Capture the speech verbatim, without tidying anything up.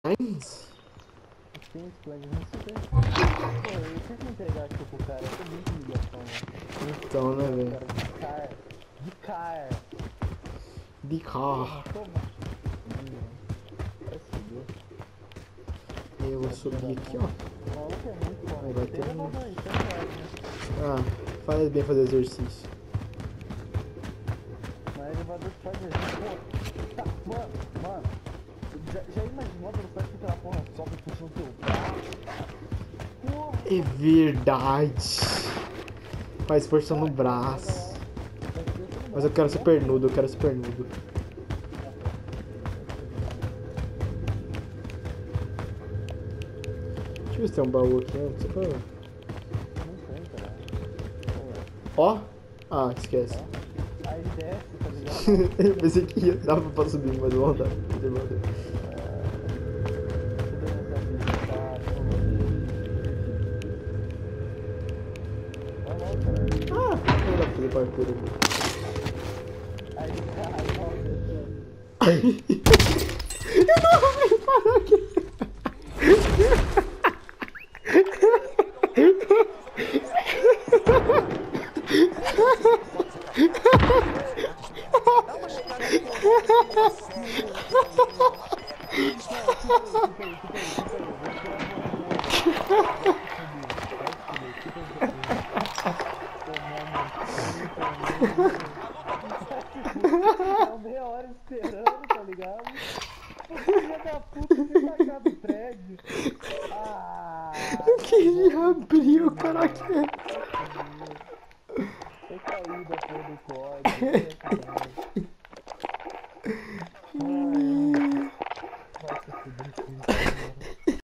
Tem Splendid, não sei. Pô, eu tenho que entregar aqui pro cara, eu tô muito ligação, mano. Então, né, velho? De car. De carro. Toma. Vai subir. Eu vou subir aqui, ó. O maluco é muito bom. Aí vai Tem ter um... elevador aí, cem reais, né? Ah, faz bem fazer exercício. Mas elevador que faz exercício, pô. Tá, mano, mano. Já, já imaginou a velocidade que aquela porra sobe puxando teu braço? É verdade. Faz força no braço. Mas eu quero super nudo, eu quero super nudo. Deixa eu ver se tem um baú aqui antes. Só pra... Não tem, cara. Ó. Ah, esquece. Aí desce, tá ligado? Eu pensei que ia dar pra subir, mas não dá. Ah, não dá pra fazer parkour aqui. Aí, aí, volta. Eu não vou parar aqui. Meia hora esperando, tá ligado? Filha da puta, você tacar do prédio. Ah, eu queria abrir o paraquedas. eu caí da porra do código. Ai, vai se fuder.